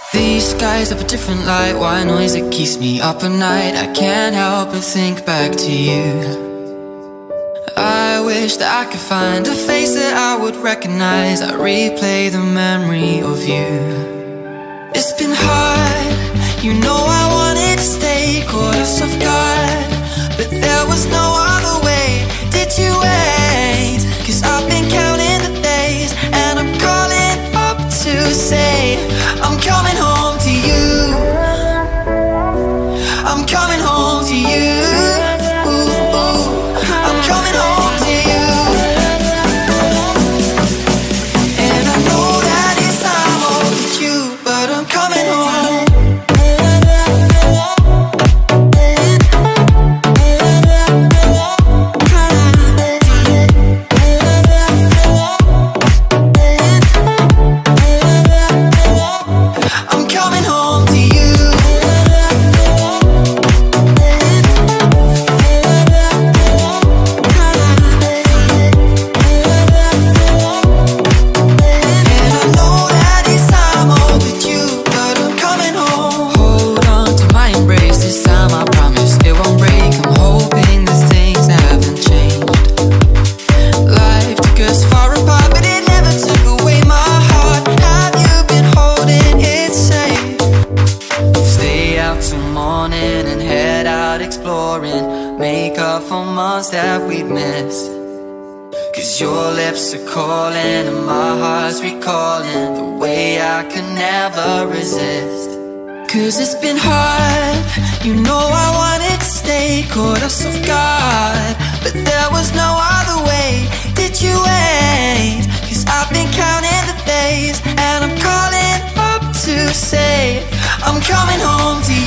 These skies have a different light, white noise that keeps me up at night. I can't help but think back to you. I wish that I could find a face that I would recognize. I replay the memory of you. It's been hard, you know I wanted to stay, caught us off guard, but there was no other way. Did you wait? 'Cause I've been counting the days, and I'm calling up to say I'm coming home to you. I'm coming home to you. I'm coming home to you. And I know that it's time overdue, but I'm coming home. I'm coming home to you. And I know that it's time overdue, but I'm coming home. Hold on to my embrace, this time I promise it won't break. I'm hoping that things haven't changed. Life took us far apart, but it never took away my heart. Have you been holding it safe? Stay out till morning and head out exploring, make up for months that we've missed. 'Cause your lips are calling and my heart's recalling the way I could never resist. 'Cause it's been hard, you know I wanted to stay, caught us off guard, but there was no other way. Did you wait? 'Cause I've been counting the days, and I'm calling up to say I'm coming home to